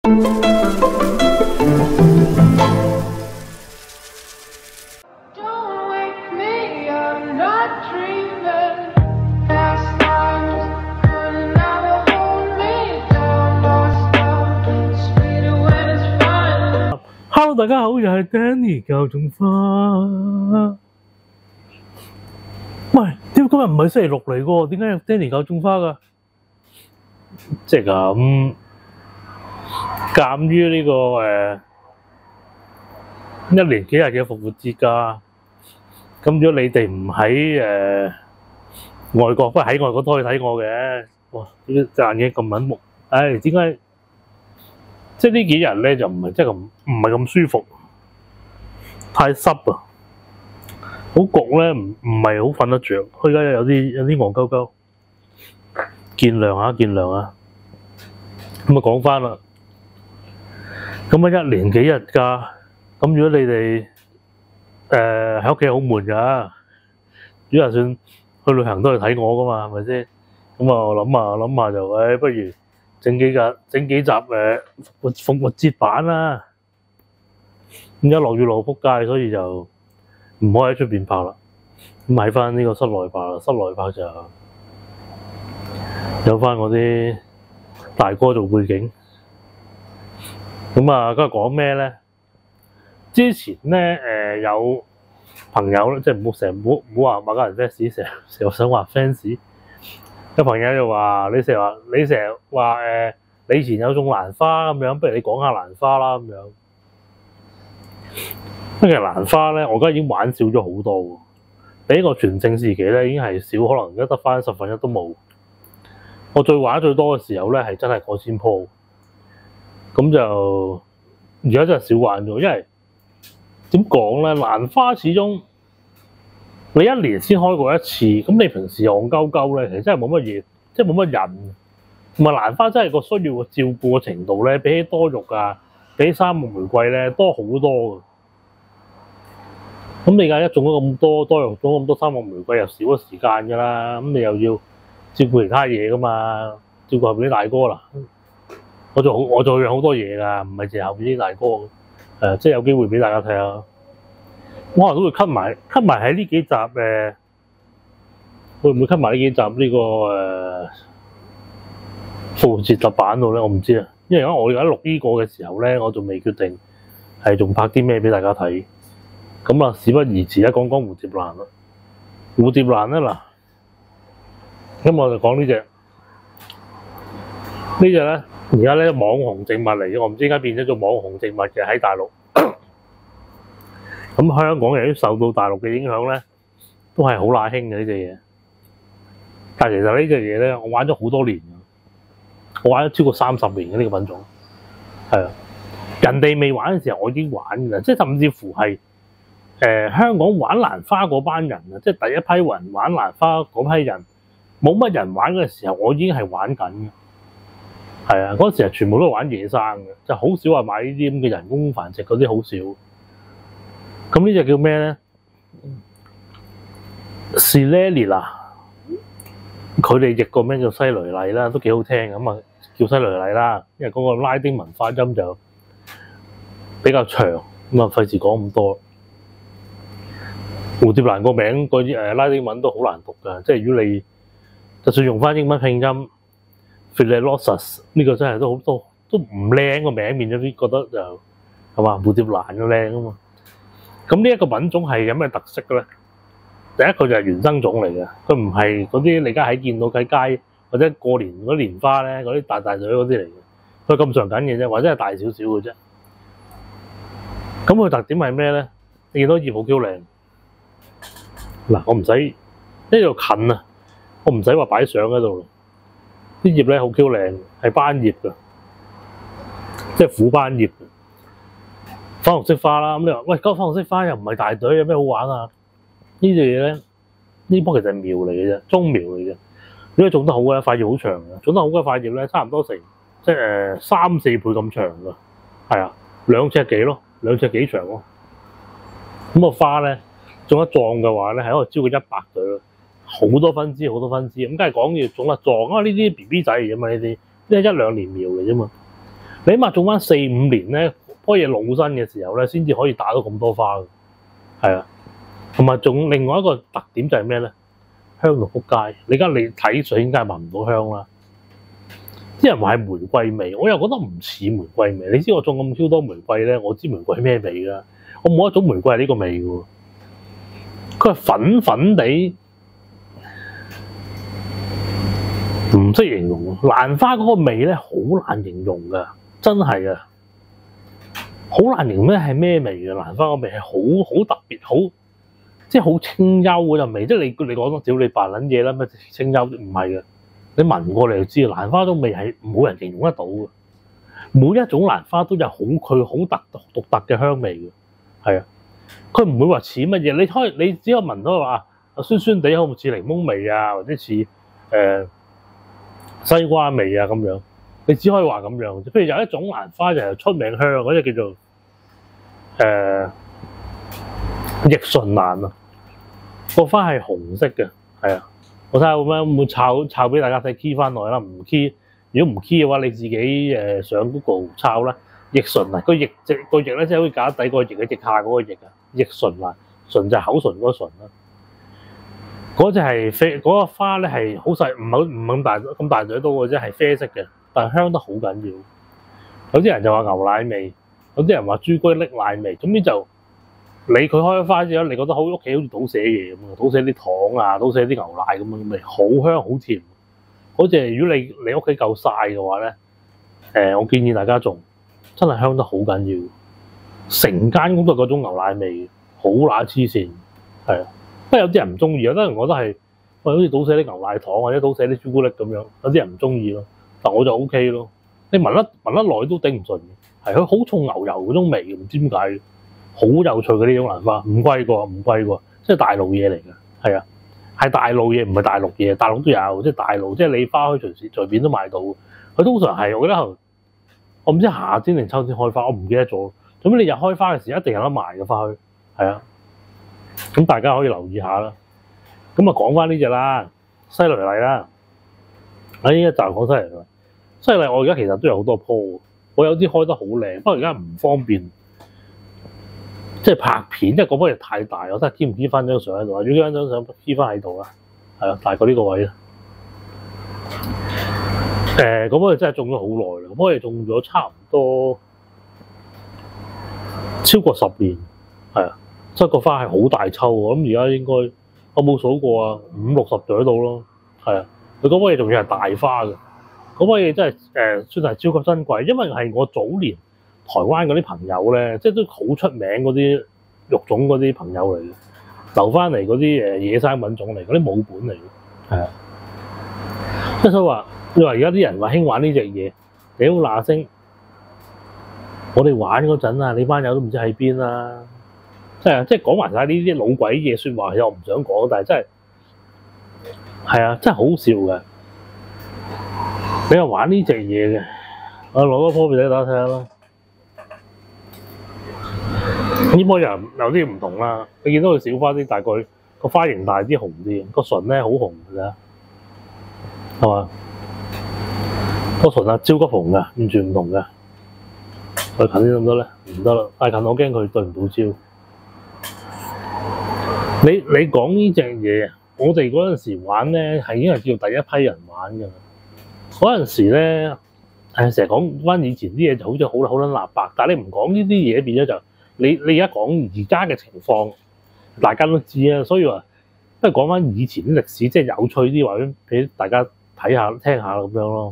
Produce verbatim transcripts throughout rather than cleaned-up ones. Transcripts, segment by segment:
Hello， 大家好，又係 Danny 教種花。喂，點解今日唔係星期六嚟㗎？點解有 Danny 教種花㗎？即係咁，鑑於呢個誒一年幾日嘅復活節假，咁如果你哋唔喺誒外國，不過喺外國都可以睇我嘅。哇！呢啲隻眼鏡咁撚木，唉，點解？即係呢幾日咧就唔係即係咁唔係咁舒服，太濕啊，好焗咧，唔唔係好瞓得着。佢而家有啲有啲戇鳩鳩，見諒下見諒下。咁啊講翻啦，咁啊一年幾日假，咁如果你哋誒喺屋企好悶㗎，如果就算去旅行都係睇我㗎嘛，係咪先？咁啊我諗下諗下就誒，不如〜整幾日整幾集誒復復活節版啦，咁而家落雨落撲街，所以就唔可以喺出邊拍啦。咁喺翻呢個室內拍啦，室內拍就有翻我啲大哥做背景。咁啊，今日講咩咧？之前咧誒、呃、有朋友咧，即係唔好成日唔好唔好話馬家人 fans，成日成日想話 fans。有朋友就話：你成日話你成日話誒，你以前有種蘭花咁樣，不如你講下蘭花啦咁樣。其實蘭花咧，我而家已經玩少咗好多喎。比個全盛時期咧，已經係少，可能而家得翻十分一都冇。我最玩最多嘅時候咧，係真係過千棵。咁就而家真係少玩咗，因為點講咧？蘭花始終〜你一年先開過一次，咁你平時戇鳩鳩咧，其實真係冇乜嘢，即係冇乜人。同埋蘭花真係個需要照顧嘅程度咧，比起多肉啊，比起三木玫瑰咧多好多嘅。咁你而家一種咗咁多多肉，種咁多三木玫瑰又少咗時間㗎啦。咁你又要照顧其他嘢㗎嘛？照顧後邊啲大哥啦，我做好我做樣好多嘢㗎，唔係淨係後邊啲大哥。誒、呃，即係有機會俾大家睇下。我可能都會 cut 埋 cut 埋喺呢幾集誒，會唔會 cut 埋呢幾集呢、呢個誒復活節特版度咧？我唔知啊，因為而家我而家錄呢個嘅時候咧，我仲未決定係仲拍啲咩俾大家睇。咁啊，事不宜遲，一講講蝴蝶蘭啦。蝴蝶蘭咧嗱，咁我就講呢隻呢隻咧，而家咧網紅植物嚟嘅，我唔知點解變咗做網紅植物嘅喺大陸。咁香港人都受到大陸嘅影響咧，都係好乸興嘅呢隻嘢。但係其實呢隻嘢咧，我玩咗好多年，我玩咗超過三十年嘅呢個品種。係啊，人哋未玩嘅時候，我已經玩㗎，即係甚至乎係誒、呃、香港玩蘭花嗰班人啊，即係第一批人玩蘭花嗰批人，冇乜人玩嘅時候，我已經係玩緊嘅。係啊，嗰時係全部都係玩野生嘅，就好少話買呢啲咁嘅人工繁殖嗰啲，好少。咁呢隻叫咩咧 Silene 啦，佢哋譯個名叫西雷麗啦，都幾好聽咁啊，叫西雷麗啦。因為嗰個拉丁文發音就比較長，咁啊費事講咁多。蝴蝶蘭個名嗰啲誒拉丁文都好難讀㗎，即係如果你就算用翻英文拼音 Phalaenopsis 呢個真係都好多都唔靚個名，變咗啲覺得就係嘛蝴蝶蘭嘅靚啊嘛。咁呢一個品種係有咩特色嘅咧？第一個就係原生種嚟嘅，佢唔係嗰啲你而家喺見到喺街或者過年嗰啲蓮花咧，嗰啲大大嘴嗰啲嚟嘅，佢咁上緊嘅啫，或者係大少少嘅啫。咁佢特點係咩咧？你見到葉好 Q 靚，嗱我唔使呢度近啊，我唔使話擺相喺度，啲葉咧好 Q 靚，係斑葉嘅，即係虎斑葉。粉紅色花啦，咁你話喂，嗰個粉紅色花又唔係大隊，有咩好玩啊？呢隻嘢咧，呢棵其實係苗嚟嘅啫，中苗嚟嘅。如果種得好嘅，塊葉好長嘅，種得好嘅塊葉咧，差唔多成即係誒三四倍咁長㗎，係啊，兩尺幾咯，兩尺幾長咯。咁個花咧種得壯嘅話咧，係可以招佢一百對咯，好多分枝，好多分枝。咁梗係講要種得壯啊！呢啲 B B 仔嚟啫嘛，呢啲，呢係一兩年苗嚟啫嘛。 你起碼種翻四五年咧，棵嘢老身嘅時候咧，先至可以打到咁多花嘅。係啊，同埋仲另外一個特點就係咩咧？香到撲街！你而家你睇水仙街聞唔到香啦。啲人話係玫瑰味，我又覺得唔似玫瑰味。你知我種咁 Q 多玫瑰咧，我知玫瑰咩味㗎？我冇一種玫瑰係呢個味㗎喎。佢係粉粉地，唔識形容。蘭花嗰個味咧，好難形容㗎，真係啊，好難形容咩係咩味嘅。蘭花個味係好好特別，好即係好清幽嗰陣味。即係你你講多少你扮撚嘢啦，咩清幽唔係嘅。你聞過嚟就知，蘭花種味係冇人形容得到嘅。每一種蘭花都有好佢好特獨特嘅香味嘅，係啊。佢唔會話似乜嘢，你可以你只有聞到話酸酸地，好似檸檬味啊，或者似誒、呃、西瓜味啊咁樣。你只可以話咁樣。譬如有一種蘭花就係出名香，嗰隻叫做誒益順蘭啊，個花係紅色嘅，係啊。我睇下會唔會會唔會抄抄俾大家睇 key 翻落去啦，唔 key，如果唔 key嘅話，你自己誒上 Google 抄啦。益順蘭個益即個益咧，即係好似架底個益嘅益下嗰個益啊。益順蘭，順就係口唇嗰個順啦。嗰隻係啡，嗰、嗰個花咧係好細，唔好唔咁大咁大嘴到嘅啫，係啡色嘅，但係香得好緊要。有啲人就話牛奶味，有啲人話朱古力奶味，總之就你佢開咗花之後，你覺得好屋企好似倒瀉嘢咁啊，倒瀉啲糖啊，倒瀉啲牛奶咁樣味，好香好甜。嗰隻如果你你屋企夠曬嘅話咧，誒、呃，我建議大家種，真係香得好緊要。成間屋都係嗰種牛奶味，好乸黐線，係啊。不過有啲人唔中意，有啲人覺得係喂好似倒瀉啲牛奶糖或者倒瀉啲朱古力咁樣，有啲人唔中意咯。但我就 O K 咯。你聞得聞得耐都頂唔順嘅，係佢好重牛油嗰種味，唔知點解，好有趣嘅呢種蘭花，唔貴過，唔貴過，即係大陸嘢嚟嘅，係啊，係大陸嘢，唔係大陸嘢，大陸都有，即係大陸，即係你花墟隨時隨便都買到。佢通常係我記得，我唔知夏天定秋天開花，我唔記得咗。咁你日開花嘅時候一定有得賣嘅花墟，係啊，咁大家可以留意下啦。咁啊講翻呢隻啦，西雷麗啦，喺呢一集講西雷麗。西雷麗我而家其實都有好多棵，我有啲開得好靚，不過而家唔方便，即係拍片，因為嗰棵嘢太大，我真係 keep 唔 keep 翻張相喺度啊？如果張張相 keep 翻喺度啦，係啊，大過呢個位啦。誒，嗰棵嘢真係種咗好耐啦，嗰棵嘢種咗差唔多超過十年，係啊，即係個花係好大抽喎。咁而家應該我冇數過啊，五六十朵度咯，係啊。佢嗰棵嘢仲要係大花嘅，嗰棵嘢真係誒、呃、算係超級珍貴，因為係我早年台灣嗰啲朋友咧，即係都好出名嗰啲育種嗰啲朋友嚟嘅，留翻嚟嗰啲誒野生品種嚟，嗰啲母本嚟嘅，係啊。即係所以話，你話而家啲人話興玩呢隻嘢，屌嗱聲。我哋玩嗰陣啊，你班友都唔知喺邊啦，即係即係講埋晒呢啲老鬼嘢説話，又唔想講，但係真係係啊，真係好笑嘅。你又玩呢隻嘢嘅，我攞多棵俾你大家睇下啦。呢棵又有啲唔同啦，你見到佢小花啲，大概個花型大啲，紅啲，個唇咧好紅嘅啫，係嘛？個唇啊，焦急紅嘅，完全唔同嘅。再近啲得唔得咧？唔得啦，太近我驚佢對唔到焦。你你講呢隻嘢，我哋嗰陣時玩咧係已經係叫第一批人玩㗎啦。嗰陣時咧，誒成日講翻以前啲嘢就好似好好撚立白，但係你唔講呢啲嘢變咗就你你而家講而家嘅情況，大家都知啊。所以話不如講翻以前啲歷史，即係有趣啲，話俾大家睇下聽下咁樣咯。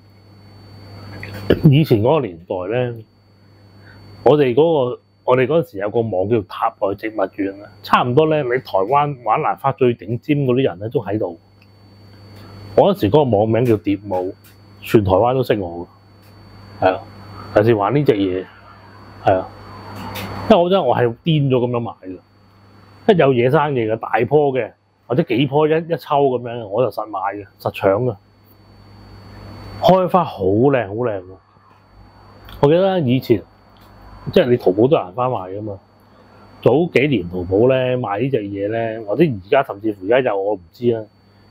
以前嗰個年代咧。我哋嗰、嗰個，我哋嗰陣時有個網叫塔內植物園啊，差唔多咧。你台灣玩蘭花最頂尖嗰啲人咧都喺度。我嗰陣時嗰個網名叫蝶舞，全台灣都識我嘅，係啊。尤其是玩呢隻嘢，係啊。因為我真係我係癲咗咁樣買嘅，一有野生嘢嘅大棵嘅，或者幾棵一一抽咁樣，我就實買嘅，實搶嘅。開花好靚好靚喎！我記得以前。即係你淘寶都有蘭花賣㗎嘛？早幾年淘寶咧賣呢隻嘢咧，或者而家甚至乎而家有我唔知啦。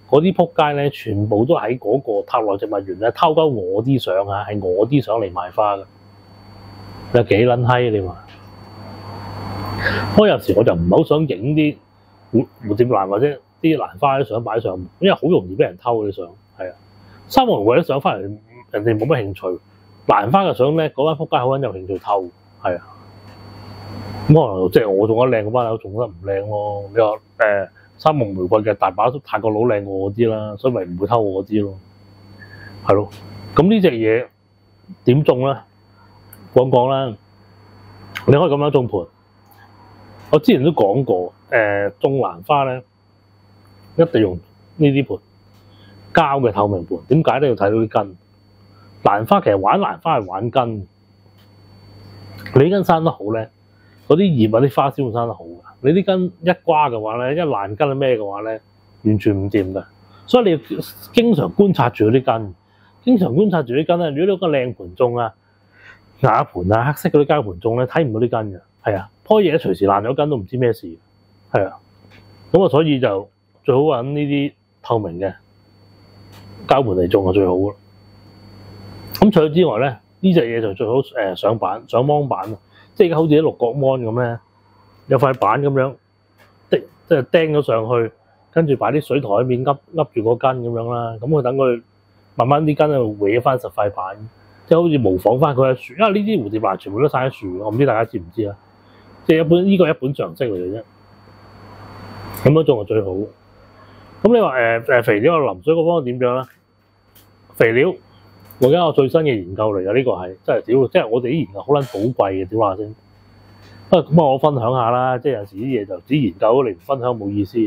嗰啲仆街咧，全部都喺嗰個塔內植物園咧偷鳩我啲相啊，係我啲相嚟賣花㗎。你幾撚閪你話？我有時我就唔係好想影啲蝴蝴蝶蘭或者啲蘭花啲相擺上，因為好容易俾人偷啲相。係啊，三毛嗰啲相翻嚟，人哋冇乜興趣。蘭花嘅相咧，嗰班仆街好撚有興趣偷。係啊，咁可能即係我種得靚嗰班友種得唔靚咯。你話誒、呃、三毛玫瑰嘅大把都泰國佬靚過我啲啦，所以咪唔會偷我啲咯。係咯，咁呢隻嘢點種咧？講講啦，你可以咁樣種盤。我之前都講過，誒、呃、種蘭花咧，一定用呢啲盤膠嘅透明盤。點解咧？要睇到啲根。蘭花其實玩蘭花係玩根。你啲根生得好咧，嗰啲葉或啲花先會生得好㗎。你啲根一瓜嘅話咧，一爛根係咩嘅話咧，完全唔掂㗎。所以你要經常觀察住嗰啲根，經常觀察住啲根咧。如果你有個靚盤種啊，瓦盤啊，黑色嗰啲膠盤種咧，睇唔到啲根嘅。係啊，樖嘢隨時爛咗根都唔知咩事。係啊，咁啊，所以就最好揾呢啲透明嘅膠盤嚟種就最好咯。咁除咗之外咧，呢隻嘢就最好誒上板上芒板，即係而家好似啲六角芒咁咧，有塊板咁樣，釘即係釘咗上去，跟住擺啲水台面噏噏住個根咁樣啦。咁佢等佢慢慢啲根咧搲翻實塊板，即係好似模仿翻佢喺樹。因為呢啲蝴蝶蘭全部都生喺樹，我唔知大家知唔知啊？即係一本呢個一本常識嚟嘅啫。咁樣種就最好。咁你話誒誒肥料淋水嗰方點樣咧？肥料我而家有最新嘅研究嚟㗎，呢個係真係屌，即係我哋啲研究好撚寶貴嘅，屌話先。不過咁啊，我分享下啦，即係有時啲嘢就只研究，你唔分享冇意思。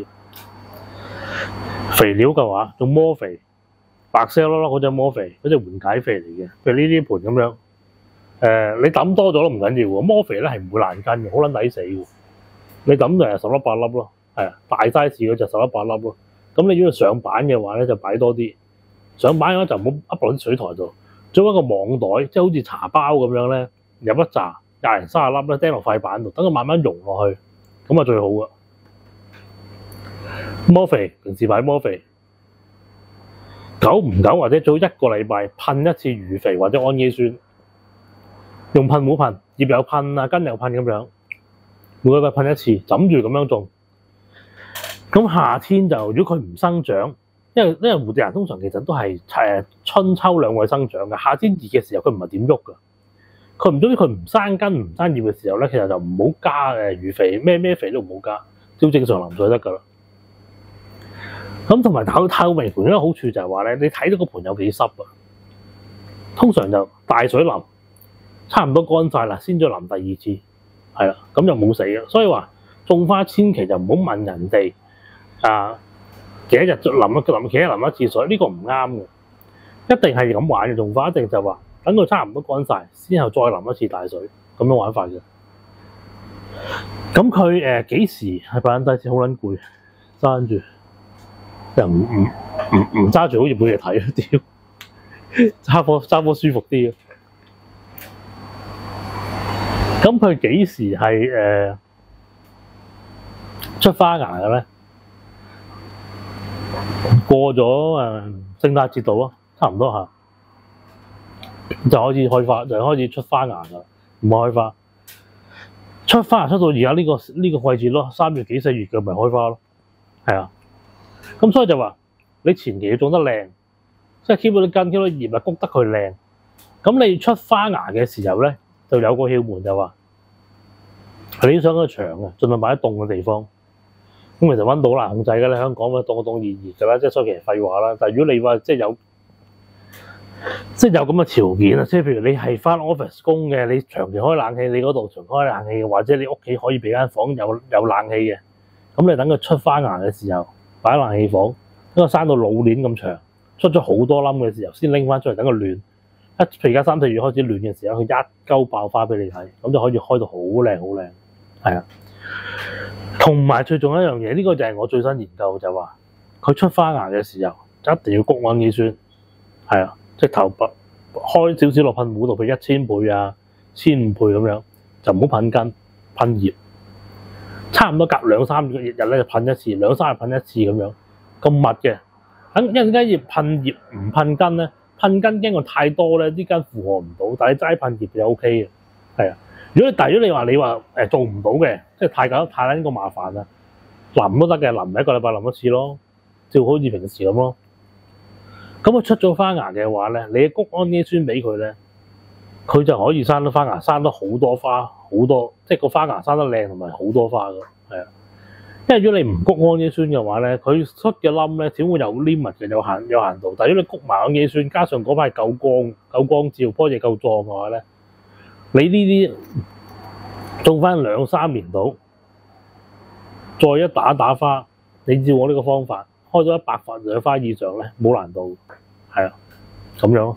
肥料嘅話，用摩肥，白色粒粒嗰隻摩肥，嗰隻緩解肥嚟嘅。譬如呢啲盤咁樣，誒、呃、你抌多咗都唔緊要喎，摩肥咧係唔會爛根嘅，好撚抵死嘅。你抌就係十粒八粒咯，係啊，大 size 嗰隻十粒八粒咯。咁你如果上板嘅話咧，就擺多啲。上板嘅話就唔好噏落啲水台度，做一個網袋，即係好似茶包咁樣咧，入一紮廿零三十粒咧，釘落塊板度，等佢慢慢溶落去，咁啊最好噶。摩肥平時擺摩肥，久唔久或者早一個禮拜噴一次魚肥或者氨基酸，用噴壺噴，葉有噴啊，根有噴咁樣，每個禮拜噴一次，枕住咁樣種。咁夏天就如果佢唔生長。因為因為蝴蝶蘭通常其實都係誒春秋兩季生長嘅，夏天熱嘅時候佢唔係點喐㗎，佢唔中意佢唔生根唔生葉嘅時候咧，其實就唔好加誒魚肥，咩咩肥都唔好加，照正常淋水得㗎啦。咁同埋透透明盤有一個好處就係話咧，你睇到個盤有幾濕啊，通常就大水淋，差唔多乾晒啦，先再淋第二次，係啦，咁就冇死嘅。所以話種花千祈就唔好問人哋啊。幾多日就淋一淋，幾多淋一次水，呢、這個唔啱嘅。一定係咁玩嘅，種花一定就話等佢差唔多乾晒，之後再淋一次大水，咁樣玩法嘅。咁佢誒幾時係擺緊低先？好撚攰，揸住又唔唔唔唔揸住，好似冇嘢睇，屌揸波揸波舒服啲嘅。咁佢幾時係誒、呃、出花芽嘅咧？過咗誒聖誕節度啊，差唔多嚇，就開始開花，就開始出花芽啦。唔開花，出花芽出到而家呢個呢、這個季節咯，三月幾四月嘅咪開花咯，係啊。咁所以就話你前期要種得靚，即係 keep 到啲根 keep 到葉啊，谷得佢靚。咁你出花芽嘅時候咧，就有個竅門就話，你想個長嘅，盡量擺喺凍嘅地方。咁其實溫度好難控制㗎啦，香港咪凍凍熱熱㗎啦，即係所以其實廢話啦。但係如果你話即係有即係有咁嘅條件啊，即係譬如你係返 office 工嘅，你長期開冷氣，你嗰度長開冷氣嘅，或者你屋企可以俾間房有有冷氣嘅，咁你等佢出花芽嘅時候擺喺冷氣房，等佢生到老年咁長，出咗好多冧嘅時候先拎翻出嚟等佢暖。一譬如而家三四月開始暖嘅時候，佢一鳩爆花俾你睇，咁就可以開到好靚好靚，係啊。同埋最重要一樣嘢，呢、這個就係我最新研究就話，佢出花芽嘅時候就一定要谷氨基酸，係啊，即係頭拔開少少落噴壺度，譬如一千倍啊、千五倍咁樣，就唔好噴根噴葉，差唔多隔兩三個日咧就噴一次，兩三日噴一次咁樣，咁密嘅， 等一陣間要噴葉唔噴根咧，噴根經過太多咧，啲根負荷唔到，但係齋噴葉就 O K 嘅，係啊。如果你但如果你話你話誒做唔到嘅，即係太搞太撚個麻煩啦，淋都得嘅，淋一個禮拜淋一次咯，照好似平時咁咯。咁佢出咗花芽嘅話咧，你谷氨基酸俾佢咧，佢就可以生到花芽，生得好多花，好多即係個花芽生得靚同埋好多花㗎，係啊。因為如果你唔谷氨基酸嘅話咧，佢出嘅冧咧只會有 limit 嘅，有限有限度。但係如果你谷埋氨基酸，加上嗰塊夠光夠光照，棵嘢夠壯嘅話咧，你呢啲種翻兩三年到，再一打打花，你照我呢個方法開咗一百瓣兩花以上咧，冇難度，係啊，咁樣。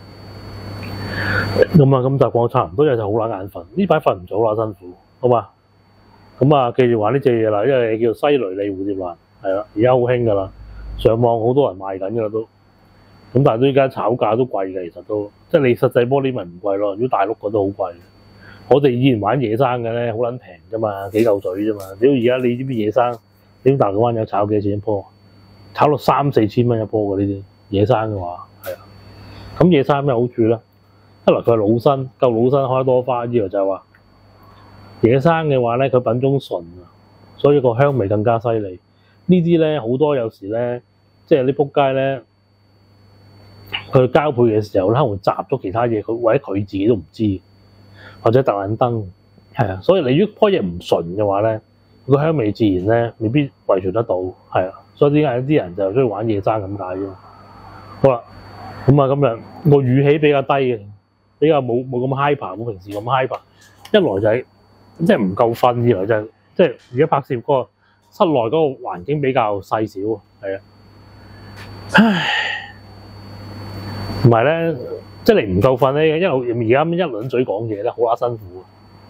咁啊，咁就講差唔多，有就好撚眼瞓，呢排瞓唔早啦，辛苦，好嘛？咁啊，記住玩呢隻嘢啦，因為叫西雷利蝴蝶蘭，係啦，而家好興噶啦，上網好多人賣緊噶啦都。咁但係都依家炒價都貴嘅，其實都，即係你實際玻璃咪唔貴咯，如果大陸嗰都好貴。我哋以前玩野生嘅咧，好撚平啫嘛，幾嚿水啫嘛。屌而家你知唔知野生？點大陸灣有炒幾錢一樖？炒到三四千蚊一樖嘅呢啲野生嘅話，係啊。咁野生有咩好處咧？一來佢係老身，夠老身開多花，二來就係話。野生嘅話咧，佢品種純啊，所以個香味更加犀利。呢啲咧好多有時咧，即係啲仆街咧，佢交配嘅時候咧，可能會雜咗其他嘢，佢或者佢自己都唔知，或者特撚燈，係啊。所以你如果樖嘢唔純嘅話咧，個香味自然咧未必遺傳得到，係啊。所以點解有啲人就中意玩野生咁解啫？好啦，咁啊今日個語氣比較低嘅，比較冇冇咁 hyper，冇平時咁 hyper。一來就係、是。即係唔夠瞓，二來就係即係而家拍攝嗰個室內嗰個環境比較細小，係啊，唉，同埋咧，即係你唔夠瞓咧，一路而家一輪嘴講嘢咧，好乸辛苦，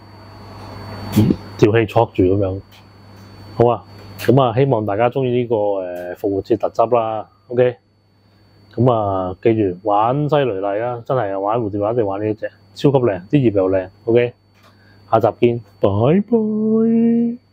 條氣挫住咁樣，好啊，咁啊，希望大家中意呢個誒復活節特輯啦 ，OK，咁啊，記住玩西雷麗啦，真係玩蝴蝶蘭一定玩呢一隻，超級靚，啲葉又靚 ，OK。下集見，拜拜。